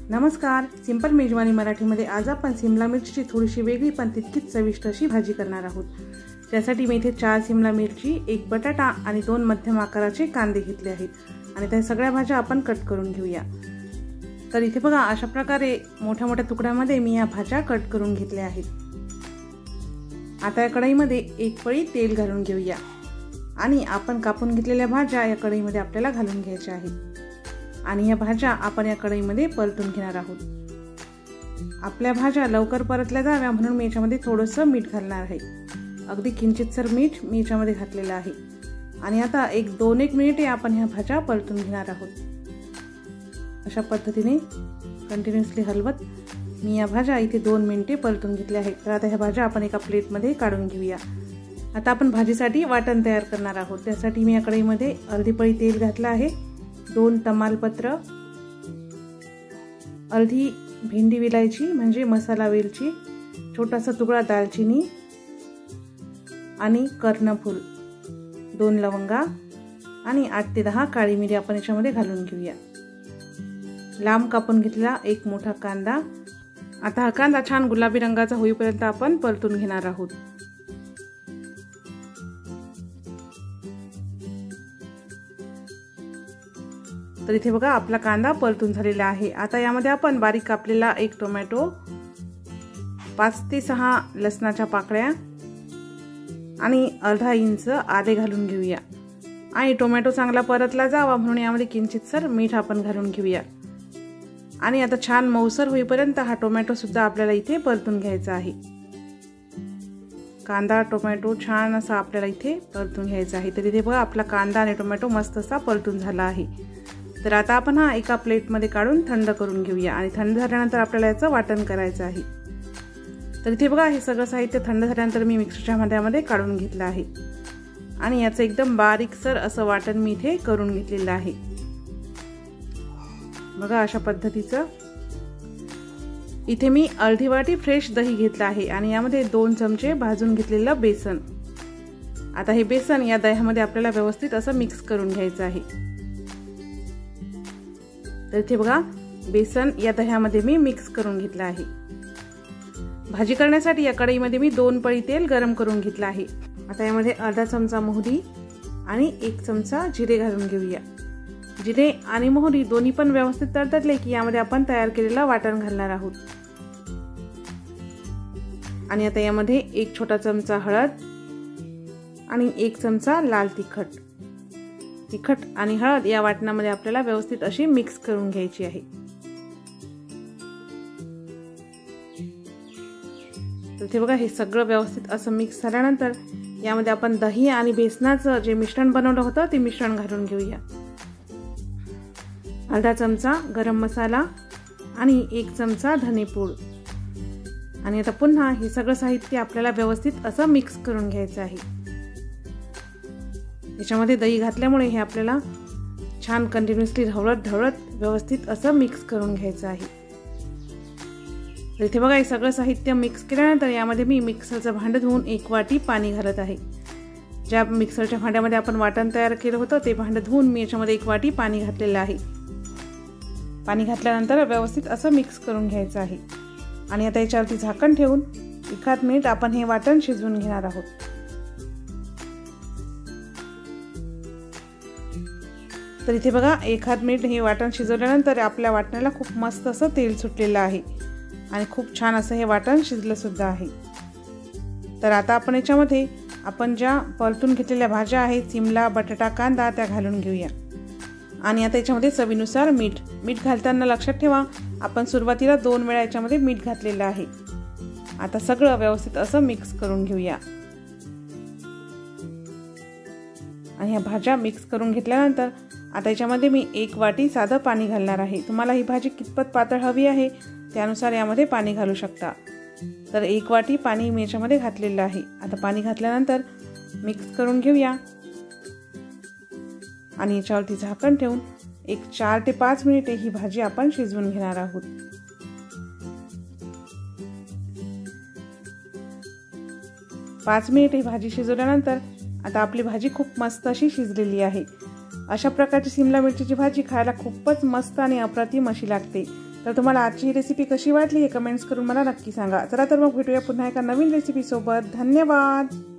नमस्कार, सिंपल मेजवानी मराठीमध्ये आज आपण सिमला मिरचीची थोडीशी वेगळी पण तितकीच चविष्ट अशी भाजी करणार आहोत। त्यासाठी मी इथे 4 सिमला मिरची, 1 बटाटा आणि 2 मध्यम आकाराचे कांदे घेतले आहेत आणि त्या सगळ्या भाज्या आपण कट करून घेऊया। तर इथे बघा अशा प्रकारे मोठ्या मोठ्या तुकड्यामध्ये मी या भाज्या कट करून घेतल्या आहेत। आता या कढईमध्ये 1 पळी तेल घालून घेऊया आणि आपण कापून घेतलेल्या भाज्या या कढईमध्ये आपल्याला घालून घ्यायच्या आहेत आणि या भाज्या आपण या कढईमध्ये परतून घेणार आहोत। आपल्या भाज्या लवकर परतल्या जाव्या म्हणून मी याच्यामध्ये थोडंसं मीठ घालणार आहे। अगदी किंचितसर मीठ मी याच्यामध्ये घातलेलं आहे आणि आता 1-2 मिनिटे आपण ह्या भाज्या परतून घेणार आहोत। अशा पद्धतीने कंटिन्युअसली हलवत मी या भाज्या इथे 2 मिनिटे परतून घेतल्या आहेत। तर आता ह्या भाज्या आपण एका प्लेटमध्ये काढून घेऊया। आता आपण भाजीसाठी वाटण तयार करणार आहोत। त्यासाठी मी या कढईमध्ये अर्धी पळी तेल घातलं आहे, 2 तमालपत्र, अर्धी भेंडी विलायची म्हणजे मसाला वेलची, छोटासा तुकडा दालचिनी आणि कर्णफूल, 2 लवंगा आणि 8 ते 10 काळी मिरी आपण याच्यामध्ये घालून घेऊया। लांब कापून घेतलेला 1 मोठा कांदा। आता हा कांदा छान गुलाबी रंगाचा होईपर्यंत आपण परतून घेणार आहोत। तर इथे बघा आपला कांदा परतून झालेला आहे। आता यामध्ये आपण बारीक कापलेला 1 टोमॅटो, 5 ते 6 लसणाच्या पाकळ्या आणि अर्धा इंच आले घालून घेऊया आणि टोमॅटो चांगला परतला जावा म्हणून यामध्ये किंचितसर मीठ आपण घालून घेऊया आणि आता छान मऊसर होईपर्यंत हा टोमॅटो सुद्धा आपल्याला इथे परतून घ्यायचा आहे। कांदा टोमॅटो छान असा आपल्याला इथे परतून घ्यायचा आहे। तर इथे बघा आपला कांदा आणि टोमॅटो मस्त असा परतून झाला आहे। तर आता आपण हा एका प्लेटमध्ये काढून थंड करून घेऊया आणि थंड झाल्यानंतर आपल्याला याचं वाटण करायचं आहे। तर इथे बघा हे सगळं साहित्य थंड झाल्यानंतर मी मिक्सरच्या भांड्यामध्ये काढून घेतलं आहे आणि याचं एकदम बारीकसर असं वाटण मी इथे करून घेतलेलं आहे। बघा अशा पद्धतीचं इथे मी अर्धी वाटी फ्रेश दही घेतलं आहे आणि यामध्ये 2 चमचे भाजून घेतलेलं बेसन। आता हे बेसन या दह्यामध्ये आपल्याला व्यवस्थित असं मिक्स करून घ्यायचं आहे। तर इथे बघा बेसन या दह्यामध्ये मी मिक्स करून घेतलं आहे। भाजी करण्यासाठी या कढईमध्ये मी 2 पळी तेल गरम करून घेतलं आहे। आता यामध्ये अर्धा चमचा मोहरी आणि 1 चमचा जिरे घालून घेऊया। जिरे आणि मोहरी दोन्ही पण व्यवस्थित तडतडले की यामध्ये आपण तयार केलेलं वाटण घालणार आहोत आणि आता यामध्ये 1 छोटा चमचा हळद आणि 1 चमचा लाल तिखट आणि हळद या वाटणामध्ये आपल्याला व्यवस्थित अशी मिक्स करून घ्यायची आहे। तर इथे बघा हे सगळं व्यवस्थित असं मिक्स झाल्यानंतर यामध्ये आपण दही आणि बेसनाचं जे मिश्रण बनवलं होतं ते मिश्रण घालून घेऊया। अर्धा चमचा गरम मसाला आणि 1 चमचा धनेपूड आणि आता पुन्हा हे सगळं साहित्य आपल्याला व्यवस्थित असं मिक्स करून घ्यायचं आहे। याच्यामध्ये दही घातल्यामुळे हे आपल्याला छान कंटिन्युअसली ढवळत व्यवस्थित असं मिक्स करून घ्यायचं आहे। तर इथे बघा हे सगळं साहित्य मिक्स केल्यानंतर यामध्ये मी मिक्सरचं भांडं धुवून 1 वाटी पाणी घालत आहे। ज्या मिक्सरच्या भांड्यामध्ये आपण वाटण तयार केलं होतं ते भांडं धुवून मी याच्यामध्ये 1 वाटी पाणी घातलेलं आहे। पाणी घातल्यानंतर व्यवस्थित असं मिक्स करून घ्यायचं आहे आणि आता याच्यावरती झाकण ठेवून 1 मिनिट आपण हे वाटण शिजवून घेणार आहोत। तर इथे बघा 1 मिनिट हे वाटण शिजवल्यानंतर आपल्या वाटणाला खूप मस्त असं तेल सुटलेलं आहे आणि खूप छान असं हे वाटण शिजलं सुद्धा आहे। तर आता आपण याच्यामध्ये आपण ज्या परतून घेतलेल्या भाज्या आहेत सिमला, बटाटा, कांदा त्या घालून घेऊया आणि आता याच्यामध्ये चवीनुसार मीठ घालताना लक्षात ठेवा आपण सुरुवातीला 2 वेळा याच्यामध्ये मीठ घातलेलं आहे। आता सगळं व्यवस्थित असं मिक्स करून घेऊया आणि ह्या भाज्या मिक्स करून घेतल्यानंतर आता याच्यामध्ये मी 1 वाटी साधं पाणी घालणार आहे। तुम्हाला ही भाजी कितपत पातळ हवी आहे त्यानुसार यामध्ये पाणी घालू शकता। तर 1 वाटी पाणी मी याच्यामध्ये घातलेलं आहे। आता पाणी घातल्यानंतर मिक्स करून घेऊया आणि याच्यावरती झाकण ठेवून 4 ते 5 मिनिटे ही भाजी आपण शिजवून घेणार आहोत। 5 मिनिट ही भाजी शिजवल्यानंतर आता आपली भाजी खूप मस्त अशी शिजलेली आहे। अशा प्रकारची सिमला मिरचीची भाजी खायला खूपच मस्त आणि अप्रतिम अशी लागते। तर तुम्हाला आजची ही रेसिपी कशी वाटली हे कमेंट्स करून मला नक्की सांगा। चला तर मग भेटूया पुन्हा एका नवीन रेसिपी सोबत। धन्यवाद।